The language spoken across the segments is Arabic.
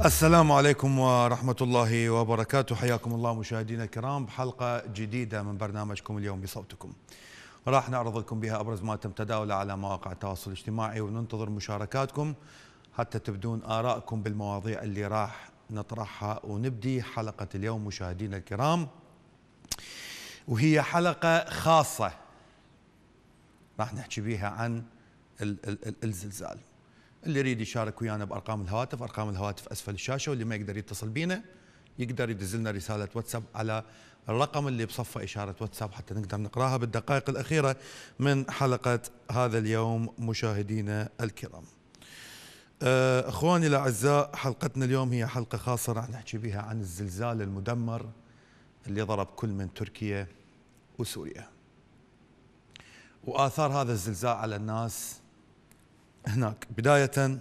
السلام عليكم ورحمة الله وبركاته. حياكم الله مشاهدينا الكرام بحلقة جديدة من برنامجكم اليوم بصوتكم. راح نعرض لكم بها أبرز ما تم تداوله على مواقع التواصل الاجتماعي، وننتظر مشاركاتكم حتى تبدون آراءكم بالمواضيع اللي راح نطرحها. ونبدي حلقة اليوم مشاهدينا الكرام، وهي حلقة خاصة راح نحكي بها عن الزلزال. اللي يريد يشارك ويانا بارقام الهواتف، ارقام الهواتف اسفل الشاشه، واللي ما يقدر يتصل بينا يقدر يدز لنا رساله واتساب على الرقم اللي بصفه اشاره واتساب حتى نقدر نقراها بالدقائق الاخيره من حلقه هذا اليوم. مشاهدينا الكرام، اخواني الاعزاء، حلقتنا اليوم هي حلقه خاصه راح نحكي بها عن الزلزال المدمر اللي ضرب كل من تركيا وسوريا، واثار هذا الزلزال على الناس هناك. بداية،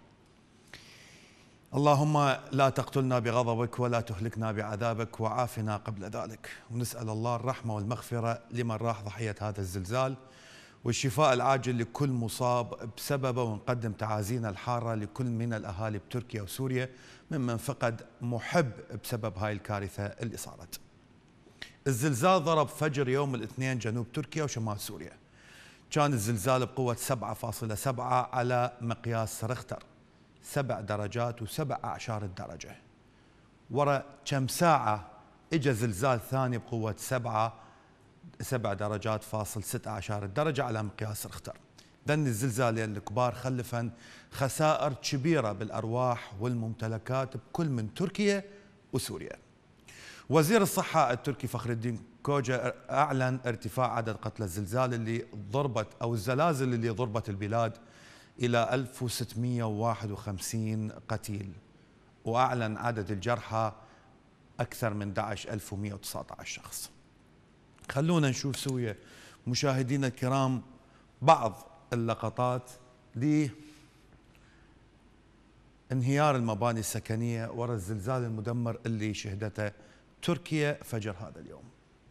اللهم لا تقتلنا بغضبك ولا تهلكنا بعذابك وعافنا قبل ذلك. ونسأل الله الرحمة والمغفرة لمن راح ضحية هذا الزلزال، والشفاء العاجل لكل مصاب بسببه، ونقدم تعازينا الحارة لكل من الأهالي بتركيا وسوريا ممن فقد محب بسبب هاي الكارثة اللي صارت. الزلزال ضرب فجر يوم الاثنين جنوب تركيا وشمال سوريا. كان الزلزال بقوة 7.7 على مقياس ريختر، 7 درجات و7 أعشار الدرجة. ورا كم ساعة اجى زلزال ثاني بقوة 7 درجات فاصل 6 أعشار الدرجة على مقياس ريختر. ذن الزلزالين الكبار خلفن خسائر كبيرة بالأرواح والممتلكات بكل من تركيا وسوريا. وزير الصحة التركي فخر الدين كوجا أعلن ارتفاع عدد قتلى الزلزال اللي ضربت أو الزلازل اللي ضربت البلاد إلى 1651 قتيل، وأعلن عدد الجرحى أكثر من 11119 شخص. خلونا نشوف سويا مشاهدينا الكرام بعض اللقطات لانهيار المباني السكنية وراء الزلزال المدمر اللي شهدته تركيا فجر هذا اليوم.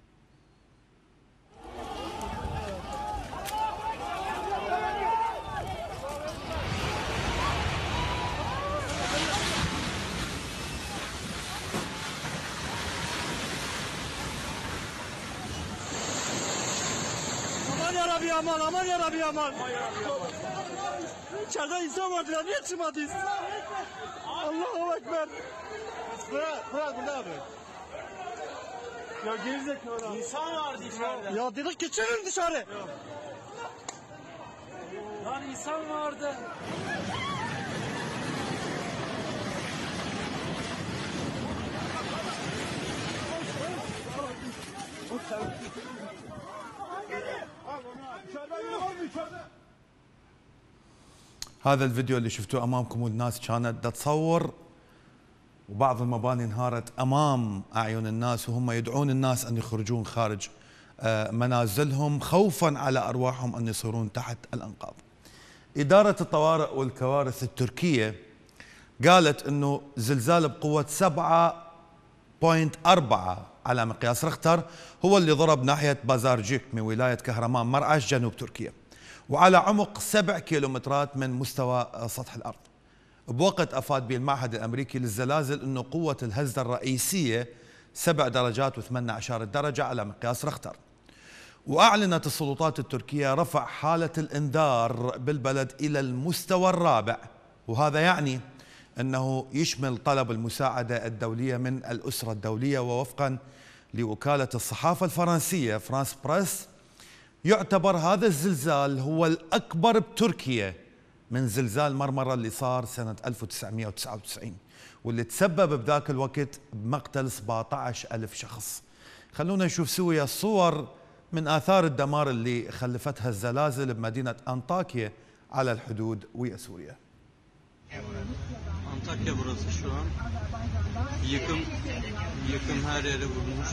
Aman yarabbi aman, aman yarabbi aman. İçeride insan vardı ya, niye çıkmadınız? Allahu Ekber. Bırak burada abi. Ya gerizekalı. İnsan vardı içeride. Ya dedik geçelim dışarı. Yok. Lan insan vardı. هذا الفيديو اللي شفتوه امامكم والناس كانت تصور، وبعض المباني انهارت امام اعين الناس وهم يدعون الناس ان يخرجون خارج منازلهم خوفا على ارواحهم ان يصيرون تحت الانقاض. اداره الطوارئ والكوارث التركيه قالت انه زلزال بقوه 7.4 على مقياس ريختر هو اللي ضرب ناحيه بازارجيك من ولايه كهرمان مرعش جنوب تركيا، وعلى عمق 7 كيلومترات من مستوى سطح الارض. بوقت افاد به المعهد الامريكي للزلازل انه قوه الهزه الرئيسيه 7 درجات و8 أعشار الدرجه على مقياس ريختر. واعلنت السلطات التركيه رفع حاله الانذار بالبلد الى المستوى الرابع، وهذا يعني انه يشمل طلب المساعده الدوليه من الاسره الدوليه. ووفقا لوكاله الصحافه الفرنسيه فرانس بريس، يعتبر هذا الزلزال هو الاكبر بتركيا من زلزال مرمرة اللي صار سنة 1999 واللي تسبب بذاك الوقت بمقتل 17,000 شخص. خلونا نشوف سويا صور من آثار الدمار اللي خلفتها الزلازل بمدينة أنطاكيا على الحدود ويا سوريا. Antakya burası şu an. Yıkım her yere vurmuş.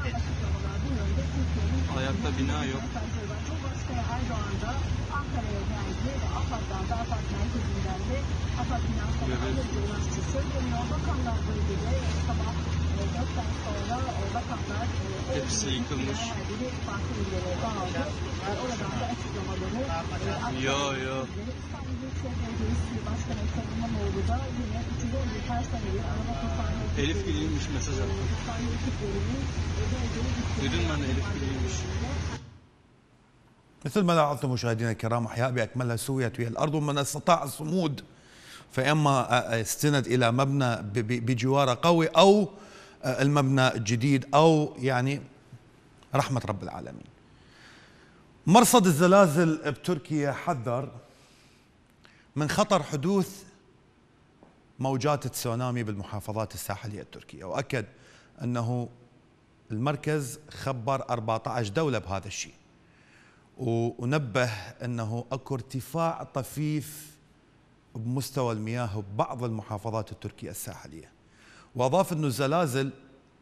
Ayakta bina yok. Hepsi yıkılmış. Yo yo. Elif Gül'üymüş mesaj attı. Duydun mu anne, Elif Gül'üymüş. مثل ما لاحظتم مشاهدينا الكرام، أحياء بأكملها سويت وهي الأرض، ومن استطاع الصمود فإما استند إلى مبنى بجواره قوي، أو المبنى الجديد، أو يعني رحمة رب العالمين. مرصد الزلازل بتركيا حذر من خطر حدوث موجات تسونامي بالمحافظات الساحلية التركية، وأكد أنه المركز خبر 14 دولة بهذا الشيء، ونبه أنه أكو ارتفاع طفيف بمستوى المياه ببعض المحافظات التركية الساحلية. وأضاف أنه الزلازل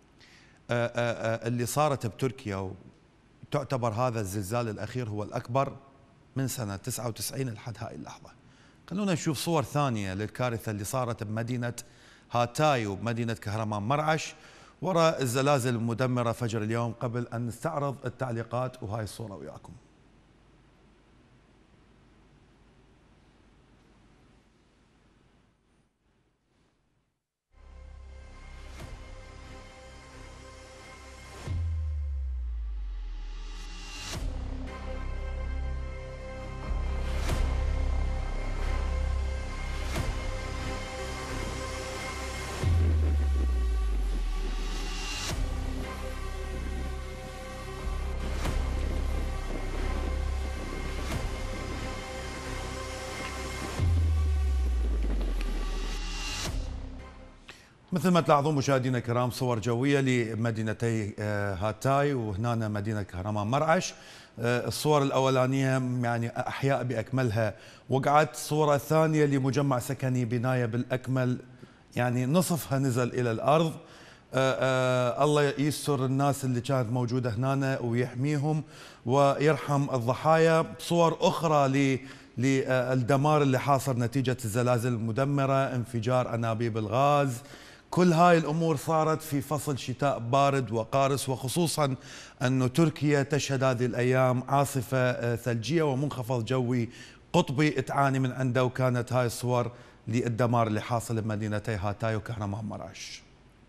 اللي صارت بتركيا، وتعتبر هذا الزلزال الأخير هو الأكبر من سنة 99 لحد هاي اللحظة. خلونا نشوف صور ثانية للكارثة اللي صارت بمدينة هاتاي وبمدينة كهرمان مرعش وراء الزلازل المدمرة فجر اليوم، قبل أن نستعرض التعليقات وهاي الصورة وياكم. مثل ما تلاحظون مشاهدينا الكرام، صور جوية لمدينتي هاتاي وهنا مدينة كهرمان مرعش. الصور الأولانية يعني أحياء بأكملها وقعت، صورة ثانية لمجمع سكني بناية بالأكمل يعني نصفها نزل إلى الأرض. الله يستر الناس اللي كانت موجودة هنا ويحميهم ويرحم الضحايا. صور أخرى للدمار اللي حاصل نتيجة الزلازل المدمرة، انفجار أنابيب الغاز. كل هاي الأمور صارت في فصل شتاء بارد وقارس، وخصوصا أن تركيا تشهد هذه الأيام عاصفة ثلجية ومنخفض جوي قطبي تعاني من عنده، وكانت هاي الصور للدمار اللي حاصل بمدينتي هاتاي وكهرمان مرعش.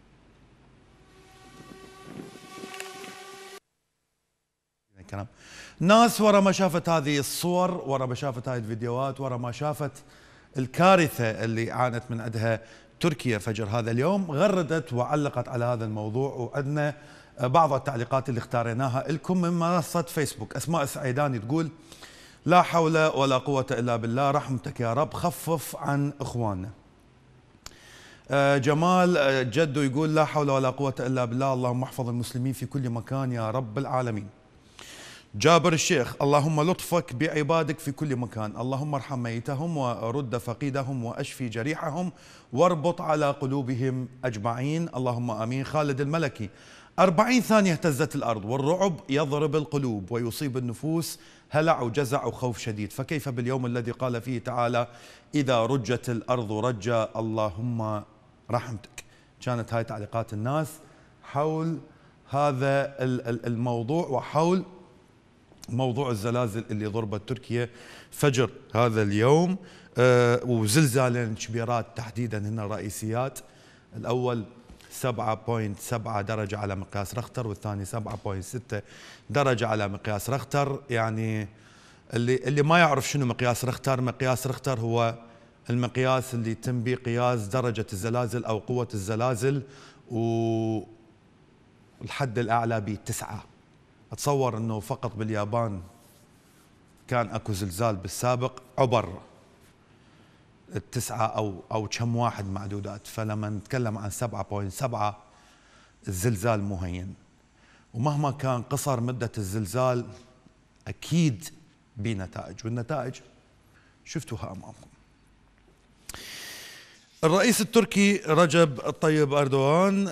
ناس ورا ما شافت هذه الصور، ورا ما شافت هذه الفيديوهات، ورا ما شافت الكارثة اللي عانت من عندها تركيا فجر هذا اليوم، غردت وعلقت على هذا الموضوع، وعندنا بعض التعليقات اللي اختاريناها لكم من منصة فيسبوك. أسماء السعيداني تقول: لا حول ولا قوة إلا بالله، رحمتك يا رب، خفف عن إخواننا. جمال جدو يقول: لا حول ولا قوة إلا بالله، اللهم احفظ المسلمين في كل مكان يا رب العالمين. جابر الشيخ: اللهم لطفك بعبادك في كل مكان، اللهم ارحم ميتهم ورد فقيدهم واشفي جريحهم واربط على قلوبهم اجمعين، اللهم امين. خالد الملكي: 40 ثانية اهتزت الارض والرعب يضرب القلوب ويصيب النفوس هلع وجزع وخوف شديد، فكيف باليوم الذي قال فيه تعالى: اذا رجت الارض رجا، اللهم رحمتك. كانت هاي تعليقات الناس حول هذا الموضوع وحول موضوع الزلازل اللي ضربت تركيا فجر هذا اليوم. وزلزالين كبيرات تحديدا هنا رئيسيات، الأول 7.7 درجة على مقياس رختر، والثاني 7.6 درجة على مقياس رختر. يعني اللي ما يعرف شنو مقياس رختر، مقياس رختر هو المقياس اللي يتم به قياس درجة الزلازل أو قوة الزلازل، والحد الأعلى ب9. أتصور أنه فقط باليابان كان أكو زلزال بالسابق عبر 9 أو كم واحد معدودات، فلما نتكلم عن 7.7 الزلزال مهين، ومهما كان قصر مدة الزلزال أكيد بنتائج، والنتائج شفتوها أمامكم. الرئيس التركي رجب طيب أردوغان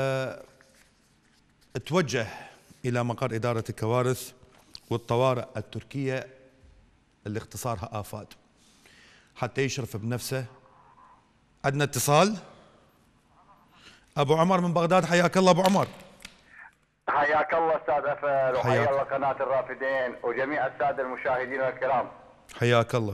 توجه إلى مقر إدارة الكوارث والطوارئ التركية اللي اختصارها آفات حتى يشرف بنفسه. عندنا اتصال. ابو عمر من بغداد، حياك الله ابو عمر. حياك الله استاذ افل، وحيا حياك. الله قناه الرافدين وجميع الساده المشاهدين الكرام. حياك الله.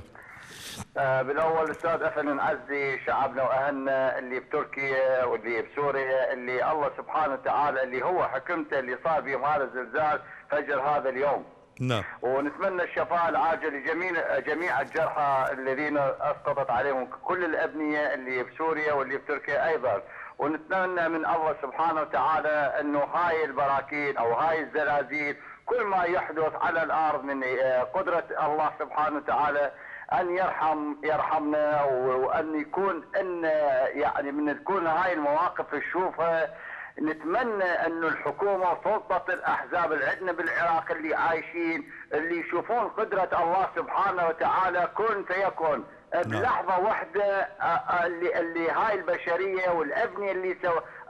بالاول استاذ افل نعزي شعبنا واهلنا اللي بتركيا واللي بسوريا، اللي الله سبحانه وتعالى اللي هو حكمته اللي صار بهم هذا الزلزال فجر هذا اليوم. نعم. ونتمنى الشفاء العاجل لجميع الجرحى الذين اسقطت عليهم كل الابنيه اللي بسوريا واللي بتركيا ايضا. ونتمنى من الله سبحانه وتعالى انه هاي البراكين او هاي الزلازل كل ما يحدث على الارض من قدره الله سبحانه وتعالى ان يرحمنا، وان يكون ان يعني من تكون هاي المواقف نشوفها. نتمنى انه الحكومه وسلطه الاحزاب اللي عندنا بالعراق اللي عايشين اللي يشوفون قدره الله سبحانه وتعالى كن فيكون بلحظه واحده. اللي هاي البشريه والابنيه اللي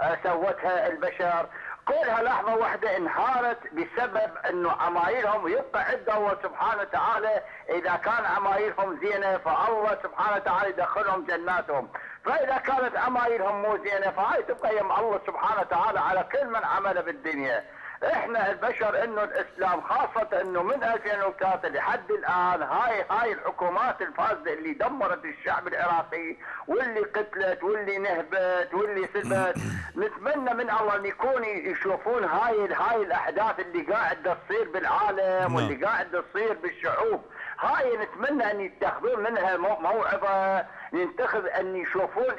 سوتها البشر كلها لحظه واحده انهارت بسبب انه عمايلهم يبقى عند الله سبحانه وتعالى. اذا كان عمايلهم زينه فالله سبحانه وتعالى يدخلهم جناتهم، فاذا كانت عمايلهم مو زينه فهاي تبقى يم الله سبحانه وتعالى على كل من عمل بالدنيا. احنا البشر انه الاسلام خاصه انه من 2003 لحد الان هاي الحكومات الفاسده اللي دمرت الشعب العراقي واللي قتلت واللي نهبت واللي سلبت. نتمنى من الله ان يكون يشوفون هاي الاحداث اللي قاعده تصير بالعالم واللي قاعده تصير بالشعوب. هاي نتمنى ان يتخذون منها موعظه، ينتخذ ان يشوفون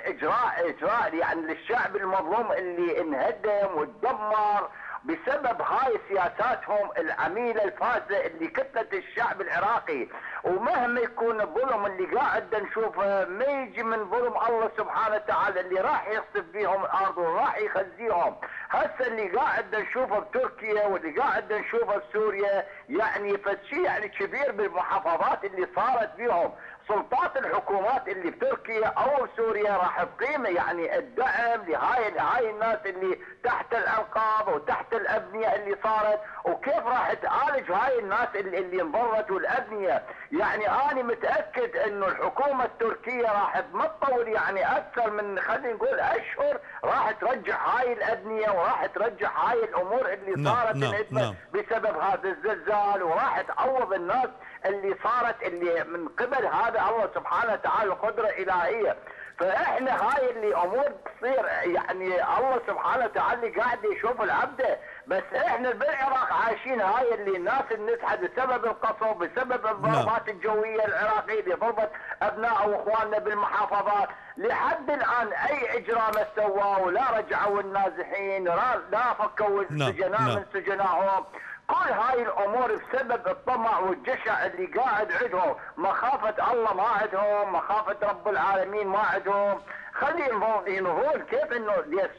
اجراء يعني للشعب المظلوم اللي انهدم وتدمر بسبب هاي سياساتهم العميله الفاسده اللي كتلت الشعب العراقي. ومهما يكون الظلم اللي قاعد نشوفه ما يجي من ظلم الله سبحانه وتعالى اللي راح يخسف بيهم الارض وراح يخزيهم. هسه اللي قاعد نشوفه بتركيا واللي قاعد نشوفه بسوريا يعني فشي يعني كبير بالمحافظات اللي صارت بيهم. سلطات الحكومات اللي بتركيا او بسوريا راح تقيم يعني الدعم لهاي الناس اللي تحت الانقاض وتحت الابنيه اللي صارت، وكيف راح تعالج هاي الناس اللي انضرت والابنيه. يعني انا متاكد انه الحكومه التركيه راح ما تطول يعني اكثر من خلينا نقول اشهر راح ترجع هاي الابنيه وراح ترجع هاي الامور اللي صارت بسبب هذا الزلزال، وراح تعوض الناس اللي صارت اللي من قبل هذا الله سبحانه وتعالى قدرة إلهية. فاحنا هاي اللي امور تصير يعني الله سبحانه وتعالى قاعد يشوف العبده، بس احنا بالعراق عايشين هاي اللي الناس نزحت بسبب القصف بسبب الضربات الجويه العراقيه اللي ضربت ابناء واخواننا بالمحافظات. لحد الان اي اجراء ما سواه ولا رجعوا النازحين لا فكوا السجناء من سجنائهم. كل هاي الامور بسبب الطمع والجشع اللي قاعد عندهم، مخافه الله ما عندهم، مخافه رب العالمين ما عندهم. خلي ينظرون كيف انه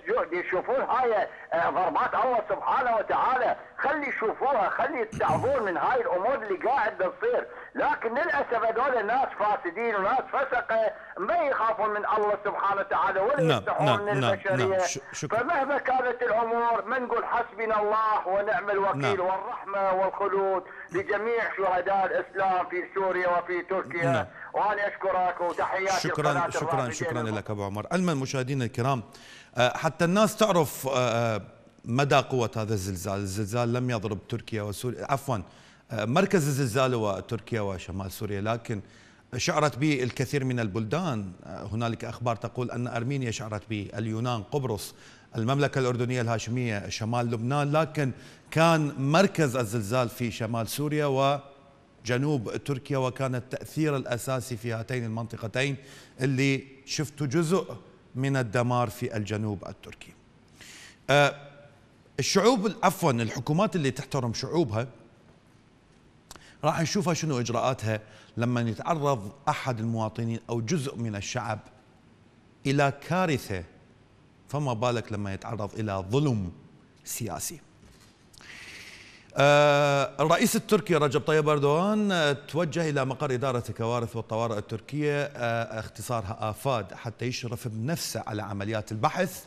يشوفون هاي ضربات الله سبحانه وتعالى، خلي يشوفوها، خلي يتعظون من هاي الامور اللي قاعد تصير. لكن للاسف هذول ناس فاسدين وناس فسقه ما يخافون من الله سبحانه وتعالى ولا يستحون من البشريه. فمهما كانت الامور ما نقول حسبنا الله ونعم الوكيل والرحمه والخلود لجميع شهداء الاسلام في سوريا وفي تركيا. وانا اشكرك وتحياتي. شكرا لك ابو عمر. علما مشاهدينا الكرام حتى الناس تعرف مدى قوه هذا الزلزال. الزلزال لم يضرب تركيا وسوريا، عفوا مركز الزلزال هو تركيا وشمال سوريا، لكن شعرت به الكثير من البلدان. هنالك اخبار تقول ان ارمينيا شعرت به، اليونان، قبرص، المملكه الاردنيه الهاشميه، شمال لبنان، لكن كان مركز الزلزال في شمال سوريا وجنوب تركيا، وكان التاثير الاساسي في هاتين المنطقتين اللي شفتوا جزء من الدمار في الجنوب التركي. الشعوب عفوا الحكومات اللي تحترم شعوبها راح نشوفها شنو اجراءاتها لما يتعرض احد المواطنين او جزء من الشعب الى كارثه، فما بالك لما يتعرض الى ظلم سياسي. الرئيس التركي رجب طيب اردوغان توجه الى مقر اداره الكوارث والطوارئ التركيه اختصارها آفاد حتى يشرف بنفسه على عمليات البحث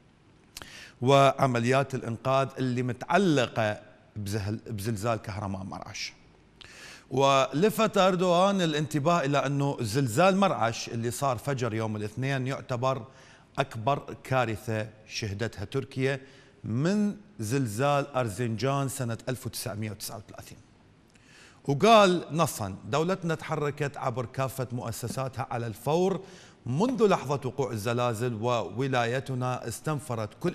وعمليات الانقاذ اللي متعلقه بزلزال كهرمان-مرعش. ولفت اردوغان الانتباه الى انه زلزال مرعش اللي صار فجر يوم الاثنين يعتبر أكبر كارثة شهدتها تركيا من زلزال أرزنجان سنة 1939. وقال نصا: دولتنا تحركت عبر كافة مؤسساتها على الفور منذ لحظة وقوع الزلازل، وولايتنا استنفرت كل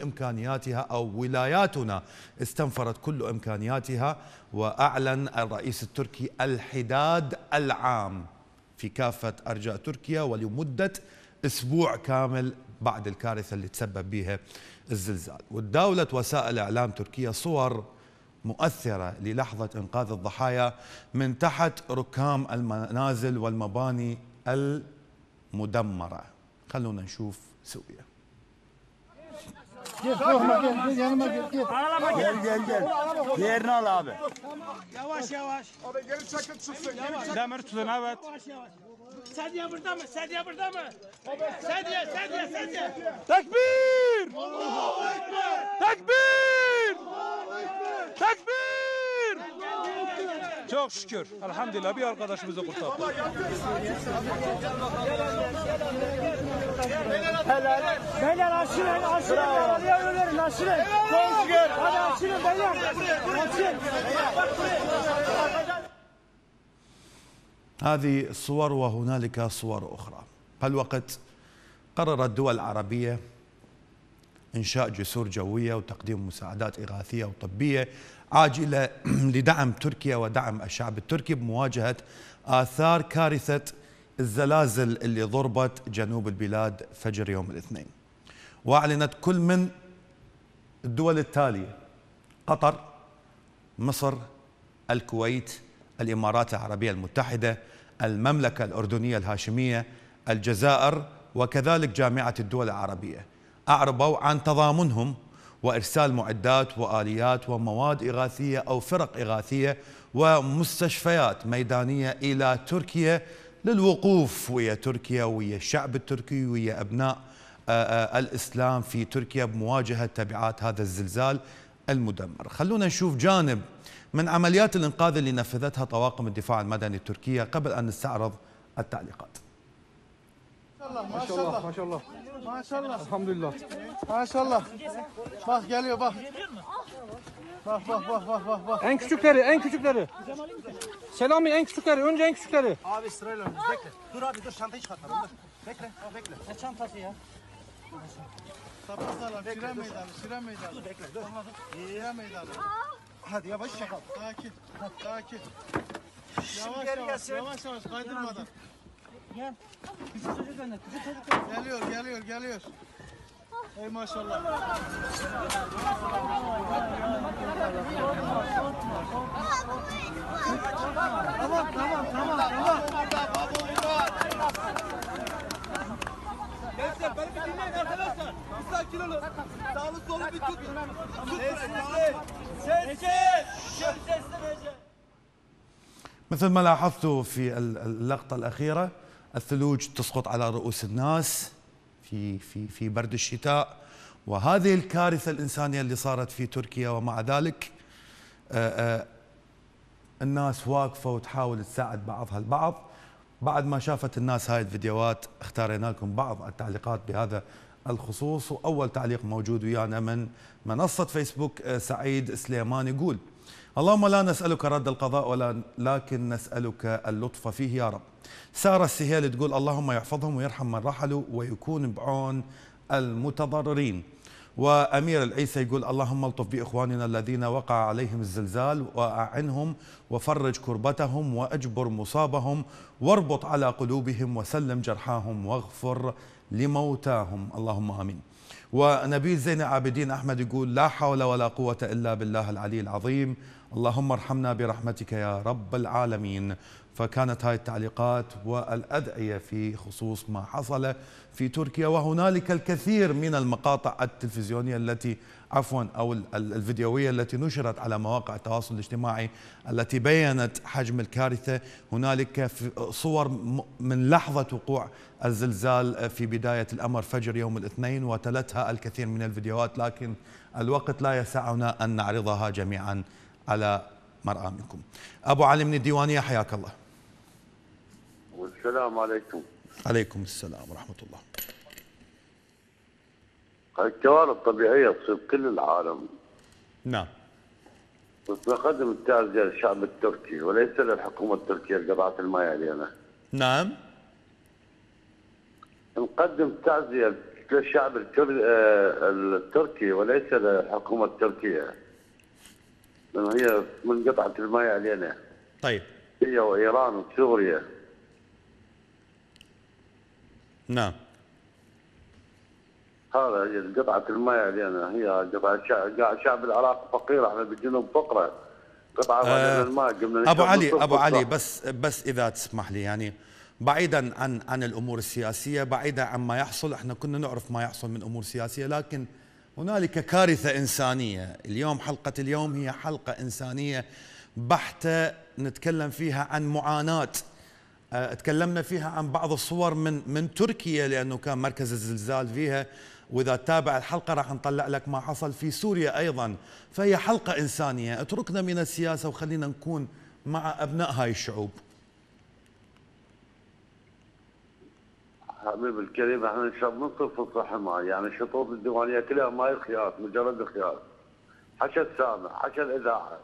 إمكانياتها وأعلن الرئيس التركي الحداد العام في كافة أرجاء تركيا ولمدة أسبوع كامل بعد الكارثة اللي تسبب بها الزلزال. وتداولت وسائل إعلام تركيا صور مؤثرة للحظة إنقاذ الضحايا من تحت ركام المنازل والمباني المدمرة. خلونا نشوف سوية. Gel yanıma gel. Gel. Diğerini al abi. Yavaş. Abi geri çakıl çıksın. Demir tutun evet. Yavaş. Sedye burada mı? Sedye. Tekbir! Allahu Ekber! Tekbir! Çok şükür. Elhamdülillah bir arkadaşımızı kurtardık. Beyler aşırın. Aşırın. Çok şükür. Hadi aşırın beyler. Aşırın. هذه الصور وهنالك صور أخرى. بهالوقت قررت الدول العربية إنشاء جسور جوية وتقديم مساعدات إغاثية وطبية عاجلة لدعم تركيا ودعم الشعب التركي بمواجهة آثار كارثة الزلازل اللي ضربت جنوب البلاد فجر يوم الاثنين. وأعلنت كل من الدول التالية: قطر، مصر، الكويت، الإمارات العربية المتحدة، المملكة الأردنية الهاشمية، الجزائر، وكذلك جامعة الدول العربية، أعربوا عن تضامنهم وإرسال معدات وآليات ومواد إغاثية أو فرق إغاثية ومستشفيات ميدانية إلى تركيا للوقوف ويا تركيا ويا الشعب التركي ويا أبناء الإسلام في تركيا بمواجهة تبعات هذا الزلزال المدمر. خلونا نشوف جانب من عمليات الإنقاذ اللي نفذتها طواقم الدفاع المدني التركية قبل أن نستعرض التعليقات. ما شاء الله elhamdülillah. Maşallah. Bak geliyor bak. Bak. En küçükleri. Selami en küçükleri. Önce en küçükleri. Abi sırayla bekle. Dur abi çantayı çıkartalım dur. Bekle. Ne çantası ya? Tapazlarla şire meydanı. Dur bekle dur. Şire meydanı. Hadi yavaş çakal. Sakin. Yavaş kaydırmadan. Gel. Küçük çocuk önüne. Geliyor. Ey maşallah. Tamam. Gençler beni bir dinleyin arkadaşlar. Bir sakin olun. Sağlı solu bir tutun. Sessiz. مثل ما لاحظتوا في اللقطة الأخيرة، الثلوج تسقط على رؤوس الناس في برد الشتاء، وهذه الكارثة الإنسانية اللي صارت في تركيا، ومع ذلك الناس واقفة وتحاول تساعد بعضها البعض. بعد ما شافت الناس هاي الفيديوهات اختارينا لكم بعض التعليقات بهذا الخصوص. وأول تعليق موجود ويانا من منصة فيسبوك سعيد سليمان يقول: اللهم لا نسألك رد القضاء ولكن نسألك اللطف فيه يا رب. سارة السهيل تقول: اللهم يحفظهم ويرحم من رحلوا ويكون بعون المتضررين. وأمير العيسى يقول: اللهم الطف بإخواننا الذين وقع عليهم الزلزال وأعنهم وفرج كربتهم وأجبر مصابهم واربط على قلوبهم وسلم جرحاهم واغفر لموتاهم، اللهم آمين. ونبيل زين العابدين أحمد يقول: لا حول ولا قوة إلا بالله العلي العظيم، اللهم ارحمنا برحمتك يا رب العالمين. فكانت هاي التعليقات والأدعية في خصوص ما حصل في تركيا. وهنالك الكثير من المقاطع التلفزيونية أو الفيديوية التي نشرت على مواقع التواصل الاجتماعي التي بيّنت حجم الكارثة. هنالك صور من لحظة وقوع الزلزال في بداية الأمر فجر يوم الاثنين، وتلتها الكثير من الفيديوهات، لكن الوقت لا يسعنا أن نعرضها جميعا على مرأى منكم. أبو علي من الديوانية، حياك الله. والسلام عليكم. عليكم السلام ورحمة الله. الكوارث الطبيعية تصيب كل العالم، نعم. بس نقدم التعزية للشعب التركي وليس للحكومة التركية لقطعة الماء علينا. نعم. نقدم تعزية للشعب التركي وليس للحكومة التركية، لأنه هي من قطعة الماء علينا. طيب. هي وإيران وسوريا. نعم. هذا هي قطعة الماء علينا، هي قطعة شعب العراق فقير، احنا بالجنوب فقرة. قطعة الماء قمنا ابو علي بس اذا تسمح لي، يعني بعيدا عن الامور السياسيه، بعيدا عن ما يحصل، احنا كنا نعرف ما يحصل من امور سياسيه، لكن هنالك كارثه انسانيه. اليوم حلقه اليوم هي حلقه انسانيه بحته، نتكلم فيها عن معاناه. تكلمنا فيها عن بعض الصور من تركيا لانه كان مركز الزلزال فيها، واذا تتابع الحلقه راح نطلع لك ما حصل في سوريا ايضا. فهي حلقه انسانيه، اتركنا من السياسه وخلينا نكون مع ابناء هاي الشعوب. حبيبي الكريم، احنا نشرب نصف الصحة ماي، يعني الشطوط الديوانية كلها ماي خياط، مجرد خياط. حكى السامع، حكى الإذاعة.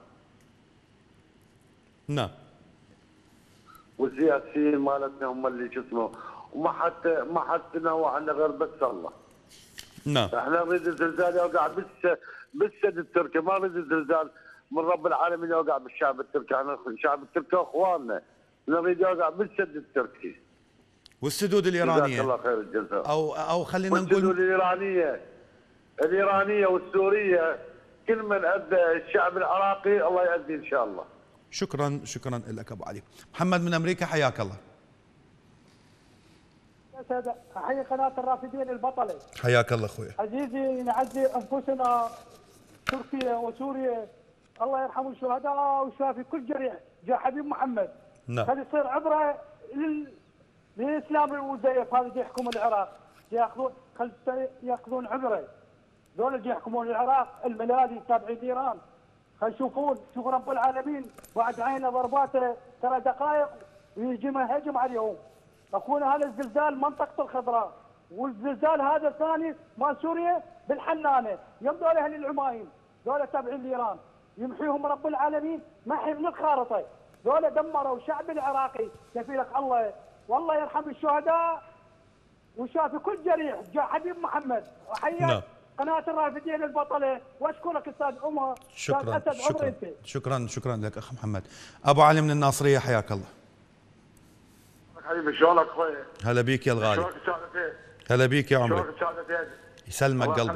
نعم. والسياسيين مالتنا هم اللي شو اسمه، وما حد تنوع عنا غير بس الله. نعم. احنا نريد الزلزال يوقع بالسد التركي، ما نريد الزلزال من رب العالمين يوقع بالشعب التركي، احنا الشعب التركي اخواننا، نريد يوقع بالسد التركي. والسدود الايرانيه. جزاك الله خير الجزاء. او خلينا نقول والسدود الايرانيه والسوريه، كل من ادى الشعب العراقي الله يؤدي ان شاء الله. شكرا لك ابو علي. محمد من امريكا، حياك الله. احيي قناه الرافدين البطله. حياك الله اخوي. عزيزي، نعزي انفسنا تركيا وسوريا، الله يرحم الشهداء ويشافي كل جريح، جاء حبيب محمد. نعم. خلي يصير عبره للاسلام المزيف هذا اللي يحكم العراق، ياخذون عبره. ذول اللي يحكمون العراق الملالي تابعين ايران، خلي يشوفون، شوف رب العالمين بعد عينه ضرباته ترى دقائق ويجي هجم عليهم. اخونا هذا الزلزال منطقه الخضراء، والزلزال هذا الثاني مال سوريا بالحنانه، يمدوا اهل العمايم، ذولا تابعين لايران، يمحيهم رب العالمين محي من الخارطه، ذولا دمروا الشعب العراقي، كفيلك الله، والله يرحم الشهداء وشافي كل جريح، جاء حبيب محمد. وحياك قناه الرافدين البطله، واشكرك استاذ عمر. شكرا لك اخ محمد. ابو علي من الناصريه، حياك الله. حبيبي شلونك اخوي؟ هلا بيك يا الغالي. شلونك السعادتين؟ هلا بيك يا عمري. شلونك السعادتين؟ يسلمك قلبي.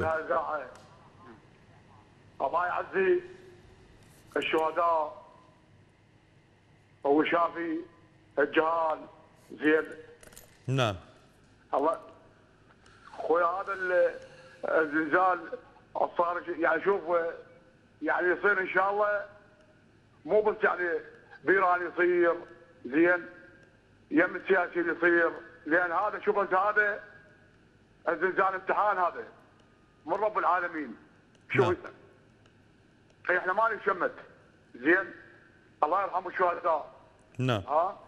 الله يعزي الشهداء وشافي الجهال زين. نعم. الله اخويا، هذا الزلزال صار يعني شوف، يعني يصير ان شاء الله، مو بس يعني بايران يصير زين، يم السياسيين يصير، لان هذا شوف هذا الزلزال امتحان، هذا من رب العالمين. شوف احنا ما نشمت زين، الله يرحم الشهداء. نعم.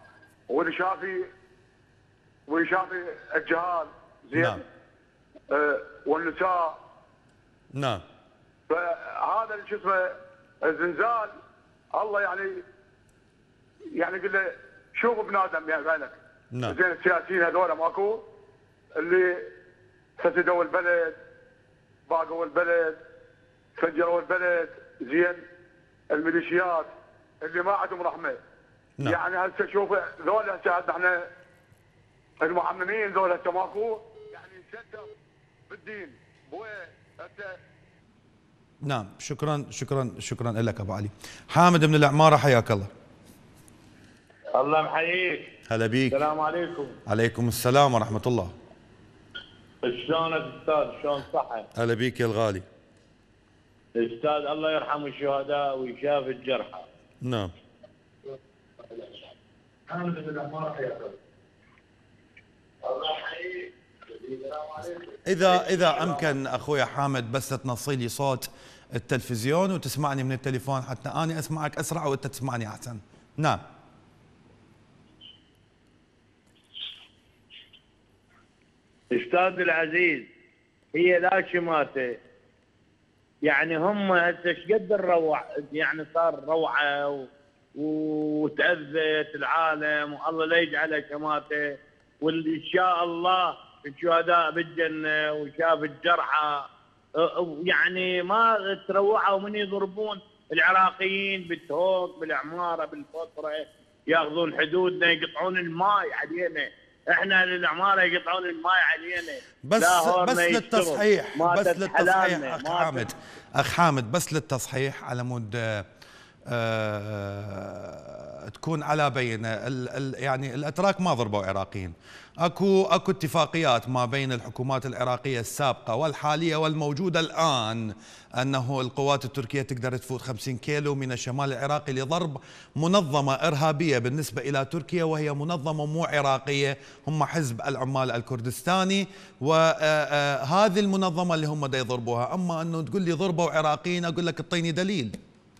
ويشافي الجهال زين. نعم. والنساء. نعم. فهذا اللي شو اسمه الزلزال، الله يعني قل له شوف ابن ادم يعني بعينك. نعم. زين السياسيين هذول ماكو اللي فسدوا البلد، باقوا البلد، فجروا البلد زين، الميليشيات اللي ما عندهم رحمه. نعم. يعني هسه شوف ذول هسه احنا المعممين ذول هسه ماكو، يعني يشدوا بالدين هسه. نعم. شكرا لك ابو علي. حامد من العماره، حياك الله. الله محييك. هلا بيك. السلام عليكم. عليكم السلام ورحمه الله. شلونك استاذ؟ شلون صحة؟ هلا بيك يا الغالي. استاذ الله يرحم الشهداء ويشافي الجرحى. نعم. إذا أمكن أخويا حامد بس تنصي لي صوت التلفزيون وتسمعني من التليفون حتى أنا أسمعك أسرع وأنت تسمعني أحسن. نعم. أستاذ العزيز، هي لا شماته. يعني هم هسه ايش قد الروع، يعني صار روعه وتأذت العالم، والله لا يجعلها شماته، واللي ان شاء الله الشهداء بالجنه وشاف الجرحى يعني ما تروعوا من يضربون العراقيين بالتوك بالعماره بالفطره، ياخذون حدودنا يقطعون الماء علينا، احنا للعماره يقطعون الماء علينا. بس للتصحيح اخ حامد بس للتصحيح على مود تكون على بينه، يعني الاتراك ما ضربوا عراقيين، اكو اتفاقيات ما بين الحكومات العراقيه السابقه والحاليه والموجوده الان انه القوات التركيه تقدر تفوت 50 كيلو من الشمال العراقي لضرب منظمه ارهابيه بالنسبه الى تركيا، وهي منظمه مو عراقيه، هم حزب العمال الكردستاني، وهذه المنظمه اللي هم دا يضربوها. اما انه تقول لي ضربوا عراقيين، اقول لك اعطيني دليل.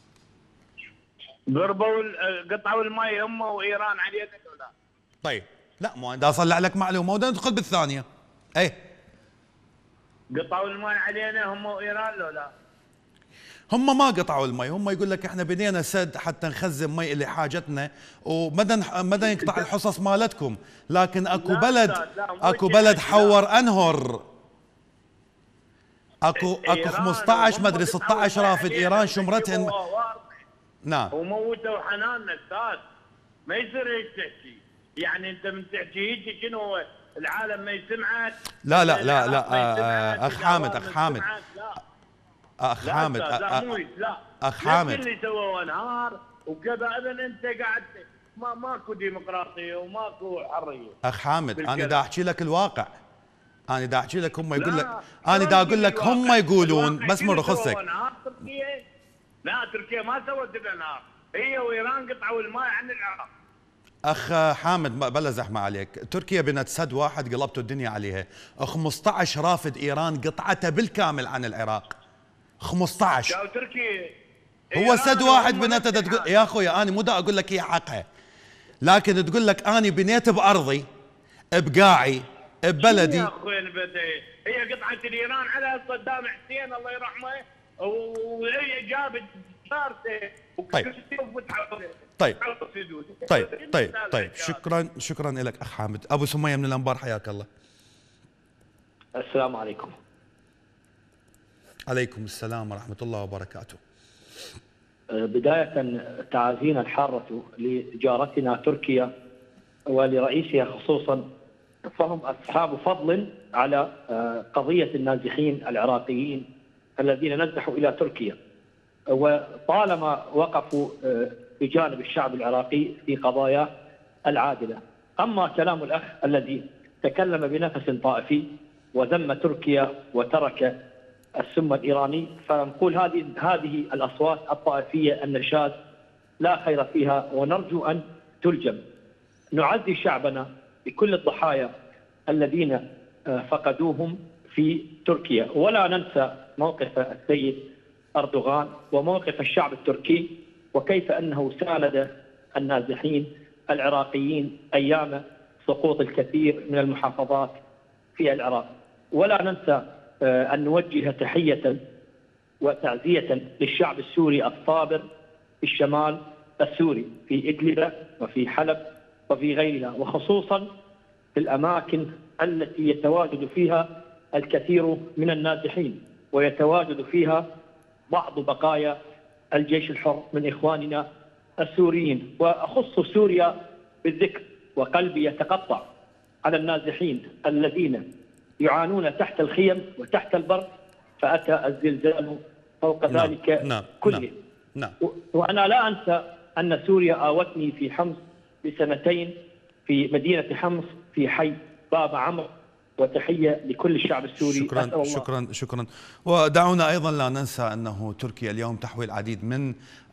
ضربوا قطعوا الماء هم وايران علينا ولا؟ طيب لا، مو انا اصلح لك معلومه ودا ندخل بالثانيه. اي قطعوا الماء علينا هم وايران لو لا؟ هم ما قطعوا المي، هم يقول لك احنا بنينا سد حتى نخزن مي اللي حاجتنا، ومدى يقطع الحصص مالتكم، لكن اكو بلد حور انهر، اكو 15 مدري 16 رافد ايران شمرتهن. نعم وموتوا حناننا استاذ، ما يصير هيك تحكي، يعني انت من تحكي هيك شنو العالم ما يسمعك؟ لا لا لا لا اخ حامد اخ حامد اخ حامد اخ حامد اللي سووا انهار وكذا، اذا انت قاعد ماكو ديمقراطيه وماكو حريه. اخ حامد انا دا احكي لك الواقع، انا دا احكي لك، هم يقول لك، انا دا اقول لك هم يقولون بس من رخصك. لا تركيا ما سوت الانهار، هي وايران قطعوا الماء عن العراق. اخ حامد بلا زحمه عليك، تركيا بنت سد واحد قلبتوا الدنيا عليها، 15 رافد ايران قطعته بالكامل عن العراق. 15 تركيا هو سد واحد بنته. تقول يا اخويا انا مو دا اقول لك هي حقها، لكن تقول لك انا بنيت بارضي بقاعي ببلدي. يا اخوي هي قطعه الايران على صدام حسين الله يرحمه، وهي جابت صارته. طيب شكرا لك اخ حامد. ابو سميه من الانبار، حياك الله. السلام عليكم. عليكم السلام ورحمه الله وبركاته. بدايه تعازينا الحاره لجارتنا تركيا ولرئيسها خصوصا، فهم اصحاب فضل على قضيه النازحين العراقيين الذين نزحوا الى تركيا، وطالما وقفوا بجانب الشعب العراقي في قضاياه العادله. اما كلام الاخ الذي تكلم بنفس طائفي وذم تركيا وترك السم الايراني، فنقول هذه الاصوات الطائفيه النشاز لا خير فيها، ونرجو ان تلجم. نعزي شعبنا بكل الضحايا الذين فقدوهم في تركيا، ولا ننسى موقف السيد أردوغان وموقف الشعب التركي، وكيف أنه ساند النازحين العراقيين أيام سقوط الكثير من المحافظات في العراق. ولا ننسى أن نوجه تحية وتعزية للشعب السوري الصابر في الشمال السوري، في إدلب وفي حلب وفي غيرها، وخصوصا في الأماكن التي يتواجد فيها الكثير من النازحين، ويتواجد فيها بعض بقايا الجيش الحر من إخواننا السوريين. وأخص سوريا بالذكر، وقلبي يتقطع على النازحين الذين يعانون تحت الخيم وتحت البرد، فأتى الزلزال فوق ذلك كله. وأنا لا أنسى أن سوريا آوتني في حمص بسنتين في مدينة حمص في حي باب عمرو، وتحية لكل الشعب السوري. شكرا. ودعونا أيضا لا ننسى أنه تركيا اليوم تحوي العديد من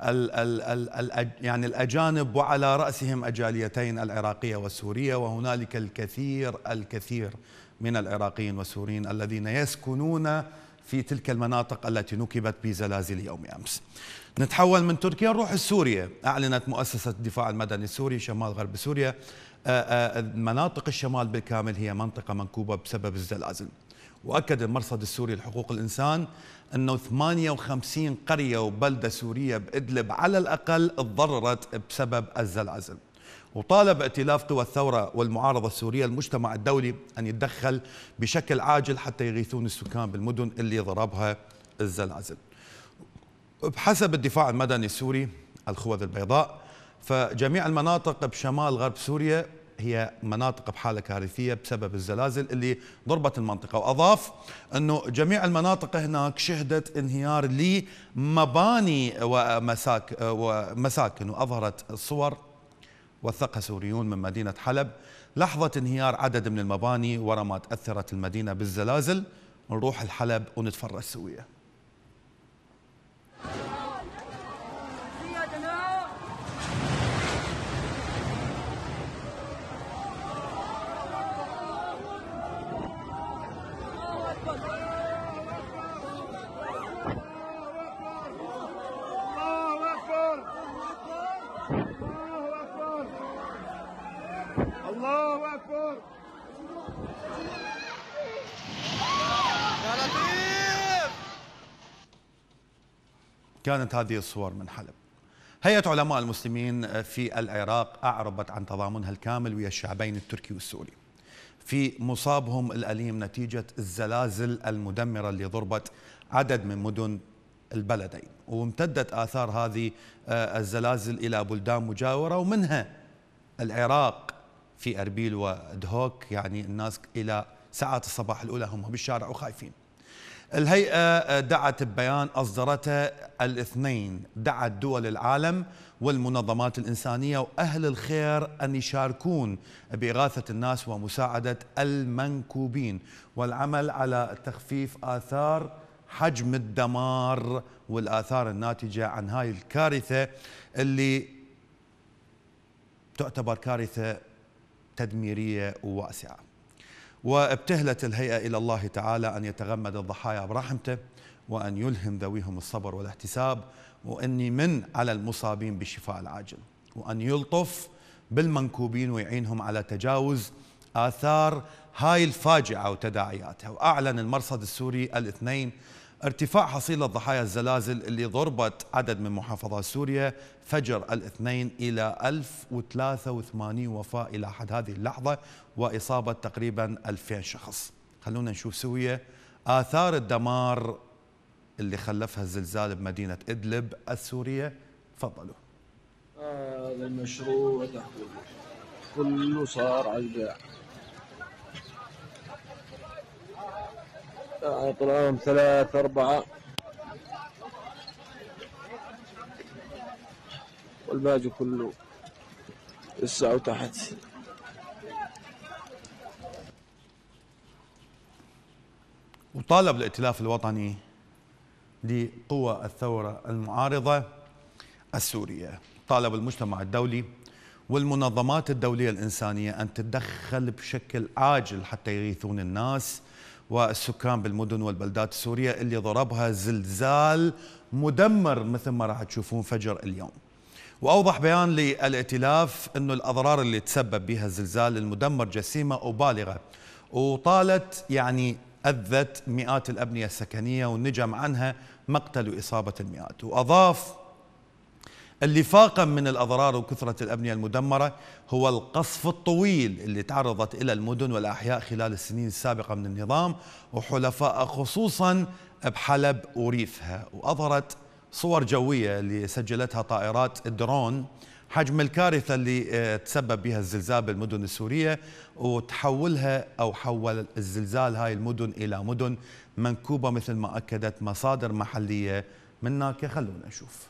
يعني الأجانب، وعلى رأسهم الجاليتين العراقية والسورية، وهنالك الكثير من العراقيين والسوريين الذين يسكنون في تلك المناطق التي نكبت بزلازل يوم أمس. نتحول من تركيا نروح لسوريا. أعلنت مؤسسة الدفاع المدني السوري شمال غرب سوريا مناطق الشمال بالكامل هي منطقة منكوبة بسبب الزلازل، وأكد المرصد السوري لحقوق الإنسان أنه 58 قرية وبلدة سورية بإدلب على الأقل تضررت بسبب الزلازل. وطالب ائتلاف قوى الثورة والمعارضة السورية المجتمع الدولي أن يتدخل بشكل عاجل حتى يغيثون السكان بالمدن اللي ضربها الزلازل. بحسب الدفاع المدني السوري الخوذ البيضاء، فجميع المناطق بشمال غرب سوريا هي مناطق بحالة كارثية بسبب الزلازل اللي ضربت المنطقة. وأضاف أنه جميع المناطق هناك شهدت انهيار لمباني ومساكن، وأظهرت الصور وثقها سوريون من مدينة حلب لحظة انهيار عدد من المباني ورا ما تأثرت المدينة بالزلازل. نروح الحلب ونتفرج سوية. الله أكبر. كانت هذه الصور من حلب. هيئة علماء المسلمين في العراق أعربت عن تضامنها الكامل ويا الشعبين التركي والسوري في مصابهم الأليم نتيجة الزلازل المدمرة اللي ضربت عدد من مدن البلدين، وامتدت آثار هذه الزلازل إلى بلدان مجاورة ومنها العراق في أربيل ودهوك. يعني الناس إلى ساعات الصباح الأولى هم بالشارع وخايفين. الهيئة دعت ببيان أصدرته الاثنين، دعت دول العالم والمنظمات الإنسانية وأهل الخير أن يشاركون بإغاثة الناس ومساعدة المنكوبين والعمل على تخفيف آثار حجم الدمار والآثار الناتجة عن هاي الكارثة اللي تعتبر كارثة تدميرية وواسعة. وابتهلت الهيئة إلى الله تعالى أن يتغمد الضحايا برحمته وأن يلهم ذويهم الصبر والاحتساب، وأن يمن على المصابين بالشفاء العاجل، وأن يلطف بالمنكوبين ويعينهم على تجاوز آثار هاي الفاجعة وتداعياتها. وأعلن المرصد السوري الاثنين ارتفاع حصيلة ضحايا الزلازل اللي ضربت عدد من محافظات سوريا فجر الاثنين إلى 1083 وفاة إلى حد هذه اللحظة، وإصابة تقريبا 2000 شخص. خلونا نشوف سوية آثار الدمار اللي خلفها الزلزال بمدينة إدلب السورية. تفضلوا. هذا المشروع كله صار على البيع. طلعهم 3 4 والباقي كله لسه تحت. وطالب الائتلاف الوطني لقوى الثورة المعارضة السورية، طالب المجتمع الدولي والمنظمات الدولية الإنسانية أن تتدخل بشكل عاجل حتى يغيثون الناس والسكان بالمدن والبلدات السورية اللي ضربها زلزال مدمر مثل ما راح تشوفون فجر اليوم. وأوضح بيان للائتلاف أنه الأضرار اللي تسبب بها الزلزال المدمر جسيمة وبالغة، وطالت يعني أذت مئات الأبنية السكنية ونجم عنها مقتل وإصابة المئات. وأضاف اللي فاقم من الأضرار وكثرة الأبنية المدمرة هو القصف الطويل اللي تعرضت إلى المدن والأحياء خلال السنين السابقة من النظام وحلفاء خصوصا بحلب وريفها. وأظهرت صور جوية اللي سجلتها طائرات الدرون حجم الكارثة اللي تسبب بها الزلزال بالمدن السورية، وتحولها أو حول الزلزال هاي المدن إلى مدن منكوبة مثل ما أكدت مصادر محلية من هناك. خلونا نشوف.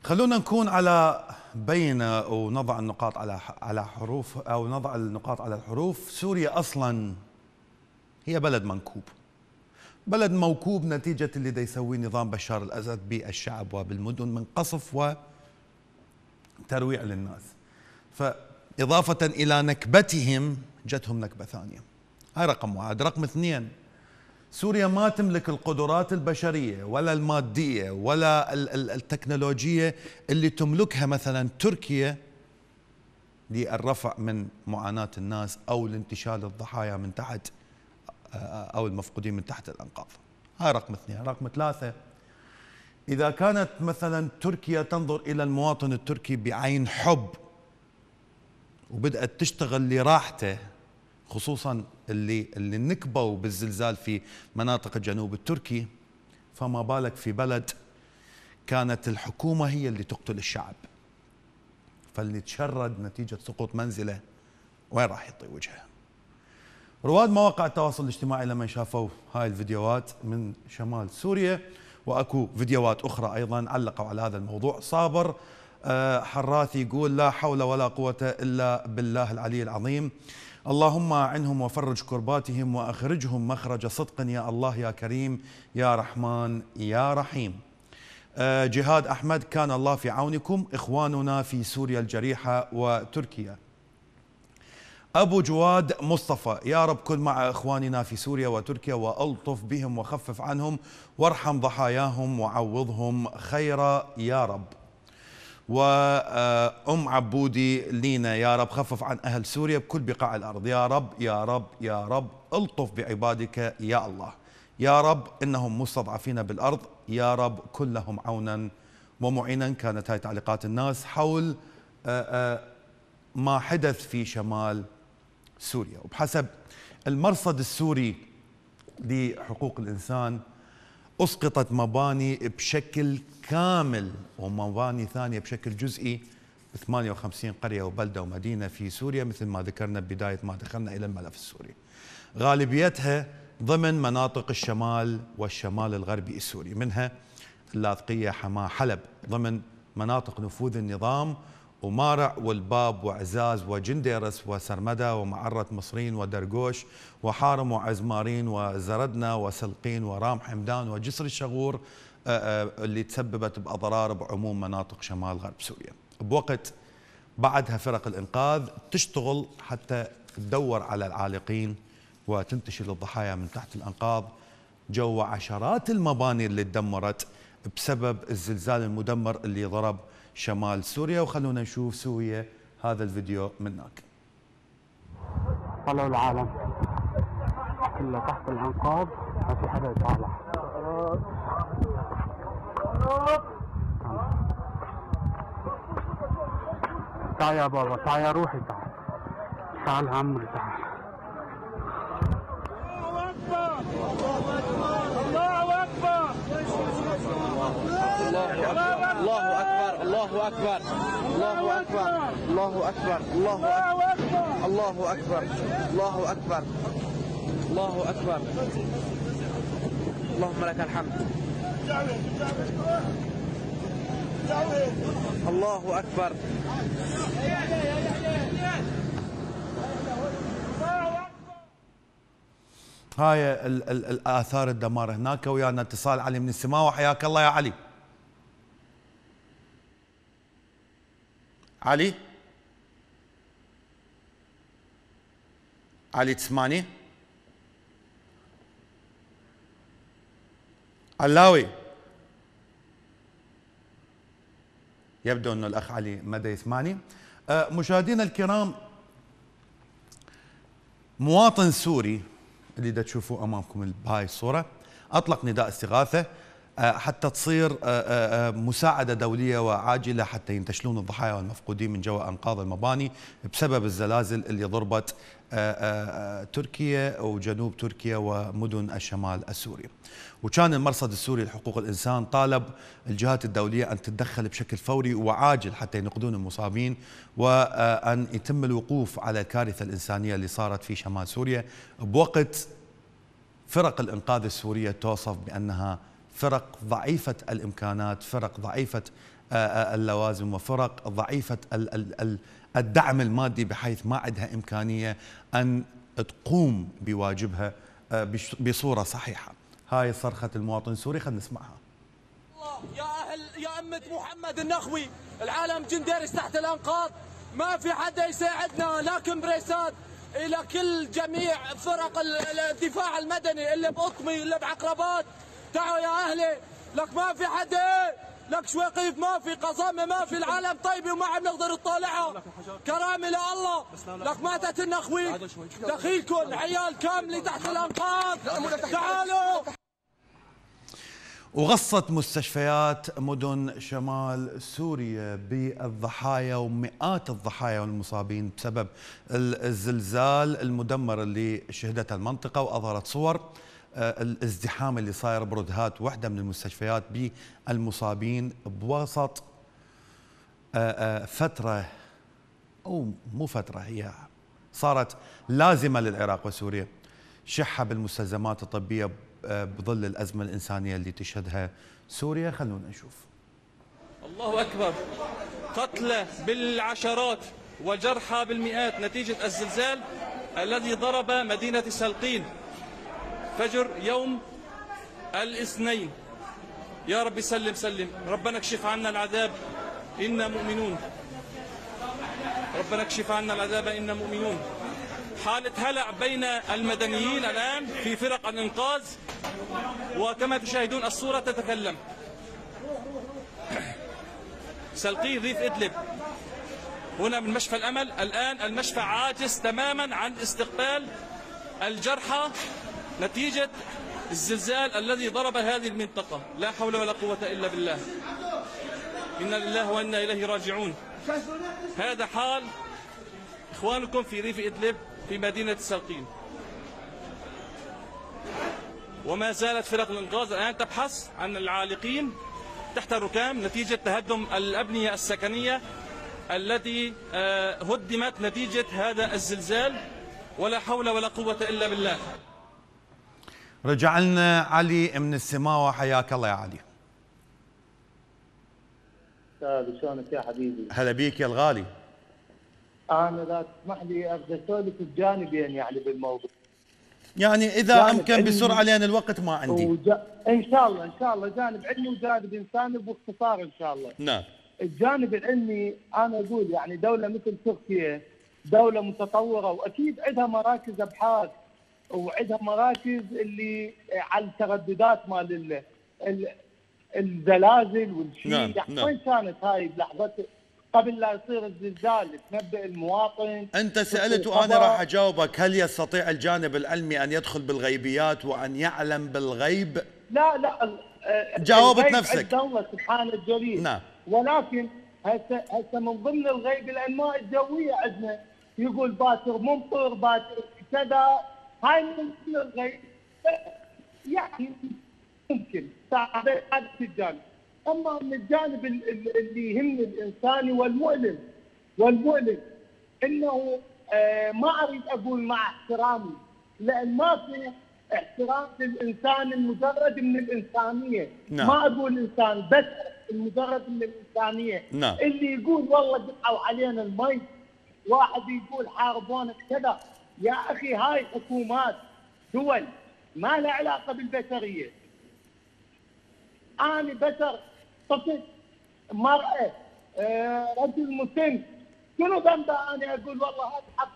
خلونا نكون على بينة ونضع النقاط على حروف، أو نضع النقاط على الحروف. سوريا أصلا هي بلد منكوب، بلد موكوب نتيجة اللي دا يسويه نظام بشار الأسد بالشعب وبالمدن من قصف وترويع للناس. فإضافة إلى نكبتهم جتهم نكبة ثانية. هاي رقم واحد. رقم اثنين، سوريا ما تملك القدرات البشرية ولا المادية ولا التكنولوجية اللي تملكها مثلا تركيا للرفع من معاناة الناس أو لانتشال الضحايا من تحت أو المفقودين من تحت الأنقاض. هاي رقم اثنين. رقم ثلاثة، إذا كانت مثلا تركيا تنظر إلى المواطن التركي بعين حب وبدأت تشتغل لراحته، خصوصا اللي نكبوا بالزلزال في مناطق الجنوب التركي، فما بالك في بلد كانت الحكومة هي اللي تقتل الشعب، فاللي تشرد نتيجة سقوط منزله وين راح يعطي وجهه؟ رواد مواقع التواصل الاجتماعي لما شافوا هاي الفيديوهات من شمال سوريا، واكو فيديوهات اخرى ايضا علقوا على هذا الموضوع. صابر حراثي يقول: لا حول ولا قوة الا بالله العلي العظيم، اللهم اعنهم وفرج كرباتهم واخرجهم مخرج صدق يا الله يا كريم يا رحمن يا رحيم. جهاد احمد: كان الله في عونكم اخواننا في سوريا الجريحة وتركيا. أبو جواد مصطفى: يا رب كن مع إخواننا في سوريا وتركيا وألطف بهم وخفف عنهم وارحم ضحاياهم وعوضهم خيرا يا رب. وأم عبودي لينا: يا رب خفف عن أهل سوريا بكل بقاع الأرض، يا رب يا رب يا رب ألطف بعبادك يا الله، يا رب إنهم مستضعفين بالأرض، يا رب كن لهم عونا ومعينا. كانت هاي تعليقات الناس حول ما حدث في شمال سوريا. وبحسب المرصد السوري لحقوق الإنسان أسقطت مباني بشكل كامل ومباني ثانية بشكل جزئي ب 58 قرية وبلدة ومدينة في سوريا، مثل ما ذكرنا بداية ما دخلنا إلى الملف السوري، غالبيتها ضمن مناطق الشمال والشمال الغربي السوري، منها اللاذقية، حماة، حلب، ضمن مناطق نفوذ النظام، ومارع والباب وعزاز وجنديرس وسرمدة ومعرة مصرين ودرقوش وحارم وعزمارين وزردنا وسلقين ورام حمدان وجسر الشغور، اللي تسببت بأضرار بعموم مناطق شمال غرب سوريا. بوقت بعدها فرق الإنقاذ تشتغل حتى تدور على العالقين وتنتشل الضحايا من تحت الأنقاض جو عشرات المباني اللي تدمرت بسبب الزلزال المدمر اللي ضرب شمال سوريا. وخلونا نشوف سوريا هذا الفيديو من هناك. طلعوا العالم كله تحت الأنقاض، ما في حدا يطالع. تعال يا بابا، تعال يا روحي، تعال تعال عمري، تعال. الله أكبر الله أكبر الله أكبر الله أكبر الله أكبر الله أكبر الله أكبر الله أكبر الله أكبر، اللهم لك الحمد، الله أكبر. هاي الآثار الدمار هناك. ويانا اتصال علي من السماء، وحياك الله يا علي. علي علي تسمعني؟ علاوي، يبدو أنه الأخ علي مدى يسمعني. مشاهدينا الكرام، مواطن سوري اللي دا تشوفوه أمامكم بهاي الصورة أطلق نداء استغاثة حتى تصير مساعدة دولية وعاجلة حتى ينتشلون الضحايا والمفقودين من جوا أنقاض المباني بسبب الزلازل اللي ضربت تركيا وجنوب تركيا ومدن الشمال السوري. وكان المرصد السوري لحقوق الإنسان طالب الجهات الدولية أن تتدخل بشكل فوري وعاجل حتى ينقذون المصابين، وأن يتم الوقوف على الكارثة الإنسانية اللي صارت في شمال سوريا، بوقت فرق الإنقاذ السورية توصف بأنها فرق ضعيفة الإمكانات، فرق ضعيفة اللوازم وفرق ضعيفة الدعم المادي، بحيث ما عندها إمكانية أن تقوم بواجبها بصورة صحيحة. هاي صرخة المواطن السوري، خلينا نسمعها. يا أهل يا أمة محمد النخوي، العالم جنديرس تحت الأنقاض، ما في حدا يساعدنا، لا كمبريسات إلى كل جميع فرق الدفاع المدني اللي بقطمي اللي بعقربات. تعالوا يا أهلي، لك ما في حدا، لك شويقيف ما في، قصامة ما في، العالم طيبة وما عم نقدر نطالعها، كرامة لله. لك ماتت النخوي، دخيلكم عيال كاملة تحت الأنقاض، تعالوا. وغصت مستشفيات مدن شمال سوريا بالضحايا ومئات الضحايا والمصابين بسبب الزلزال المدمر اللي شهدته المنطقة، وأظهرت صور الازدحام اللي صاير بردهات واحدة من المستشفيات بالمصابين بوسط فترة، أو مو فترة، هي صارت لازمة للعراق وسوريا، شحة بالمستلزمات الطبية بظل الأزمة الإنسانية اللي تشهدها سوريا. خلونا نشوف. الله أكبر. قتلى بالعشرات وجرحى بالمئات نتيجة الزلزال الذي ضرب مدينة سلقين فجر يوم الاثنين. يا رب سلم سلم، ربنا اكشف عنا العذاب إنا مؤمنون، ربنا اكشف عنا العذاب إنا مؤمنون. حالة هلع بين المدنيين الآن في فرق الإنقاذ، وكما تشاهدون الصورة تتكلم. سلقين ريف إدلب، هنا من مشفى الأمل. الآن المشفى عاجز تماما عن استقبال الجرحى نتيجة الزلزال الذي ضرب هذه المنطقة. لا حول ولا قوة إلا بالله، إنا لله وإنا إليه راجعون. هذا حال إخوانكم في ريف إدلب في مدينة سلقين. وما زالت فرق الإنقاذ الآن تبحث عن العالقين تحت الركام نتيجة تهدم الأبنية السكنية التي هدمت نتيجة هذا الزلزال. ولا حول ولا قوة إلا بالله. رجع لنا علي من السماوة، حياك الله يا علي. استاذ شلونك يا حبيبي؟ هلا بيك يا الغالي. انا اذا تسمح لي ابدا اسولف بجانبين يعني بالموضوع. يعني اذا امكن بسرعه لان الوقت ما عندي. ان شاء الله ان شاء الله جانب علمي وجانب انساني باختصار ان شاء الله. نعم. الجانب العلمي انا اقول يعني دوله مثل تركيا دوله متطوره واكيد عندها مراكز ابحاث وعندها مراكز اللي على الترددات مال الزلازل والشيء. نعم. يعني نعم. وين كانت هاي بلحظتها قبل لا يصير الزلزال تنبئ المواطن؟ انت سالت وانا راح اجاوبك. هل يستطيع الجانب العلمي ان يدخل بالغيبيات وان يعلم بالغيب؟ لا جاوبت نفسك. الله سبحانه الجليل. نعم. ولكن هسه من ضمن الغيب الانماء الجويه عندنا يقول باكر ممطر باكر كذا، هاي من ضمن الغيب يعني ممكن هذا الجانب. اما من الجانب اللي يهمني الانساني والمؤلم انه ما اريد اقول مع احترامي، لان ما في احترام للانسان المجرد من الانسانيه. نعم. ما اقول انسان بس المجرد من الانسانيه. نعم. اللي يقول والله قطعوا علينا المي، واحد يقول حاربونا كذا. يا اخي هاي حكومات دول ما لها علاقه بالبشريه. انا بشر، طفل، مرأة، رجل مسن، شنو ذنبه انا اقول والله هذا حق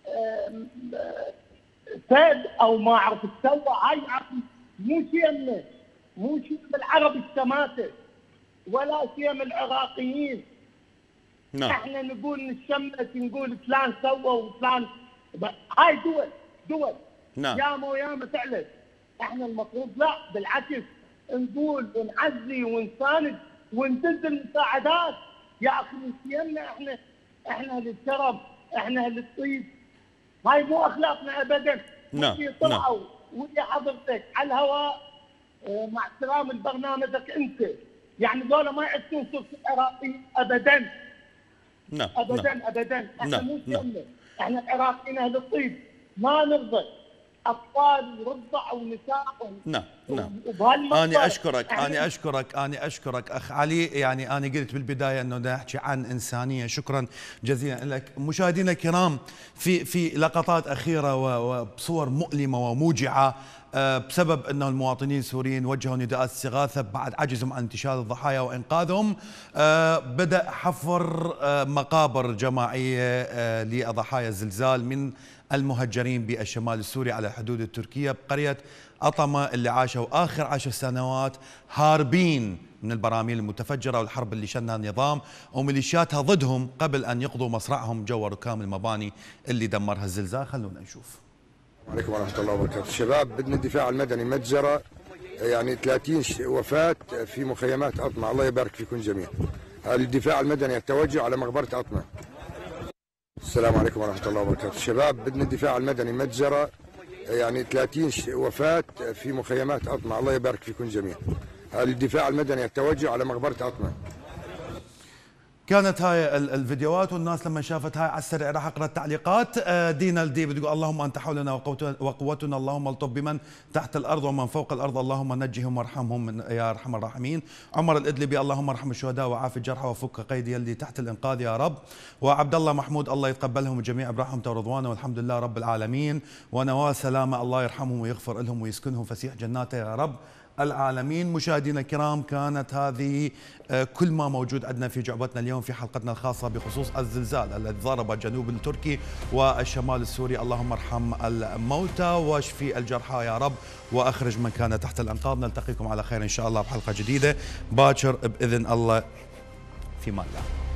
فاد او ما اعرف تسوى؟ هاي مو شيء مو شيء العرب الشماتة ولا شيء من العراقيين. نعم. احنا نقول نشمت نقول فلان سوى وفلان، هاي دول نعم. ياما وياما تعلن. احنا المفروض لا بالعكس نقول ونعزي ونساند وندز المساعدات. يا اخي نسينا احنا للكرم، احنا للطيب. هاي مو اخلاقنا ابدا. نعم. طلعوا ويا حضرتك على الهواء مع احترام لبرنامجك انت، يعني ذولا ما يعرفون صوت العراقي ابدا. نعم. ابدا ابدا. احنا نعم. مو شمنا، احنا العراقيين اهل الطيب، ما نرضى اطفال ورضع ونساء. نعم. أنا أشكرك أخ علي. يعني أنا قلت بالبداية أنه نحكي عن إنسانية. شكرا جزيلا لك. مشاهدينا الكرام، في لقطات أخيرة وبصور مؤلمة وموجعة بسبب أنه المواطنين السوريين وجهوا نداءات استغاثة بعد عجزهم عن انتشال الضحايا وإنقاذهم. بدأ حفر مقابر جماعية لضحايا الزلزال من المهجرين بالشمال السوري على الحدود التركية بقرية أطمة، اللي عاشوا آخر 10 سنوات هاربين من البراميل المتفجرة والحرب اللي شنها النظام وميليشياتها ضدهم قبل أن يقضوا مصرعهم جوا ركام المباني اللي دمرها الزلزال. خلونا نشوف. السلام عليكم ورحمة الله وبركاته. شباب، بدنا الدفاع المدني متجرة، يعني 30 وفاة في مخيمات أطمة. الله يبارك فيكم جميعا. الدفاع المدني التوجه على مقبرة أطمة. السلام عليكم ورحمة الله وبركاته. شباب، بدنا الدفاع المدني متجرة، يعني 30 وفاة في مخيمات أطمة. الله يبارك فيكم جميعا. الدفاع المدني التوجه على مقبرة أطمة. كانت هاي الفيديوهات، والناس لما شافت هاي على السريع راح اقرا التعليقات. دينا الدي بتقول اللهم انت حولنا وقوتنا، اللهم الطف بمن تحت الارض ومن فوق الارض، اللهم نجهم وارحمهم يا ارحم الراحمين. عمر الادلبي اللهم ارحم الشهداء وعافي الجرحى وفك قيد يلي تحت الانقاذ يا رب. وعبد الله محمود الله يتقبلهم الجميع برحمته ورضوانه والحمد لله رب العالمين. ونوال سلامه الله يرحمهم ويغفر لهم ويسكنهم فسيح جناته يا رب العالمين. مشاهدينا الكرام، كانت هذه كل ما موجود عندنا في جعبتنا اليوم في حلقتنا الخاصة بخصوص الزلزال الذي ضرب الجنوب التركي والشمال السوري. اللهم ارحم الموتى واشفي الجرحى يا رب واخرج من كان تحت الانقاض. نلتقيكم على خير ان شاء الله بحلقة جديدة باكر باذن الله. في امان الله.